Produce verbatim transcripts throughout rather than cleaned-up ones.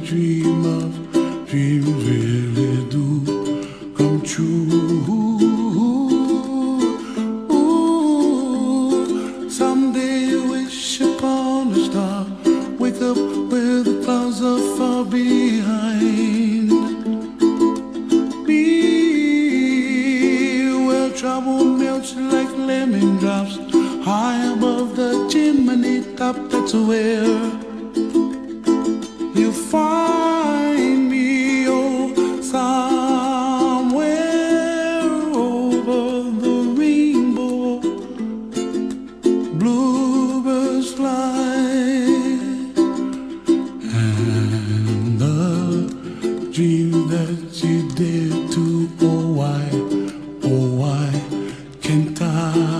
dream of dreams really do come true. Ooh, someday you wish upon a star, wake up where the clouds are far behind me, where trouble melts like lemon drops high above the chimney top. That's where you find me, oh, somewhere over the rainbow. Bluebirds fly, and the dream that you dare to, oh why, oh why can't I?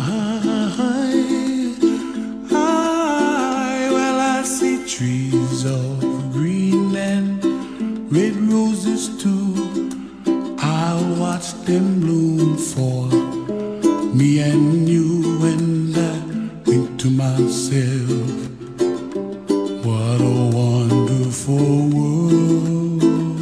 Trees of green and red roses too, I'll watch them bloom for me and you. And I think to myself, what a wonderful world.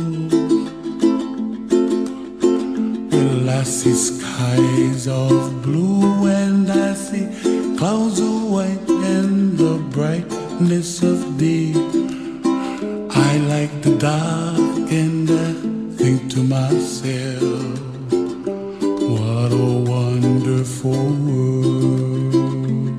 Well, I see skies of blue and I see clouds of white and the brightness of day. I like the dark and I think to myself, what a wonderful world.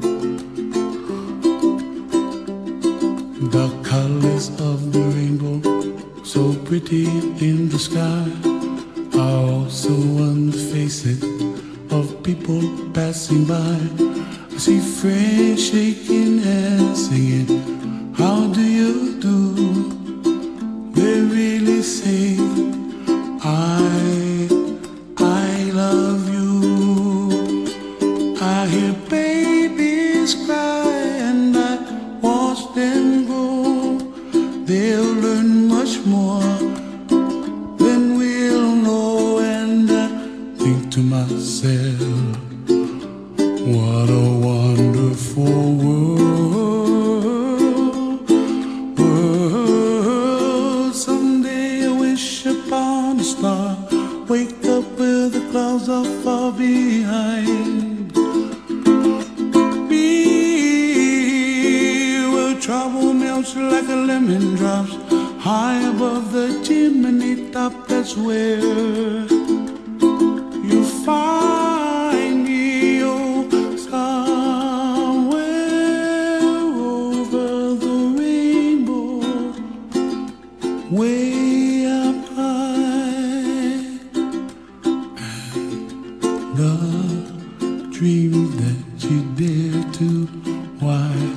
The colors of the rainbow, so pretty in the sky, are also on the faces of people passing by. I see friends shaking and singing, how do you do? They really say, I, I love you. I hear babies cry and I watch them grow. They'll learn much more than we'll know. And I think to myself, what a wonderful world, world. Someday I wish upon a star, wake up where the clouds are far behind me, where trouble melts like a lemon drops high above the chimney top. That's where you find me, oh, way up high. And the dream that you dare to, why